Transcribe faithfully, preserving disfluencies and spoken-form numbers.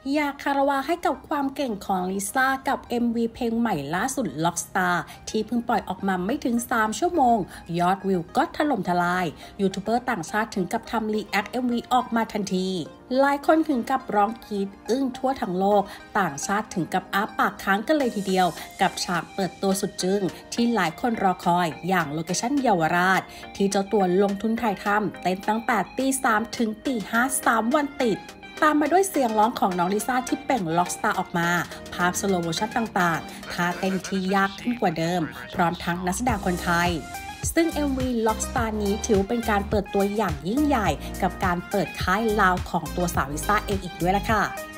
อยากคารวะให้กับความเก่งของลิซ่ากับ เอ็ม วี เพลงใหม่ล่าสุด Rockstar ที่เพิ่งปล่อยออกมาไม่ถึงสามชั่วโมงยอดวิวก็ถล่มทลายยูทูบเบอร์ต่างชาติถึงกับทำรีแอค เอ็ม วี ออกมาทันทีหลายคนถึงกับร้องกรี๊ดอึ้งทั่วทั้งโลกต่างชาติถึงกับอ้าปากค้างกันเลยทีเดียวกับฉากเปิดตัวสุดจึ้งที่หลายคนรอคอยอย่างโลเคชั่นเยาวราชที่เจ้าตัวลงทุนถ่ายทำเต้นตั้งแต่ตีสามถึงตีห้าสามวันติดตามมาด้วยเสียงร้องของน้องลิซ่าที่เปล่งล็อกสตาร์ออกมาภาพสโลว์โมชั่นต่างๆท่าเต้นที่ยากขึ้นกว่าเดิมพร้อมทั้งนักแสดงคนไทยซึ่ง เอ็ม วี Rockstar นี้ถือเป็นการเปิดตัวอย่างยิ่งใหญ่กับการเปิดค่ายลาวของตัวสาวลิซ่าเองอีกด้วยล่ะค่ะ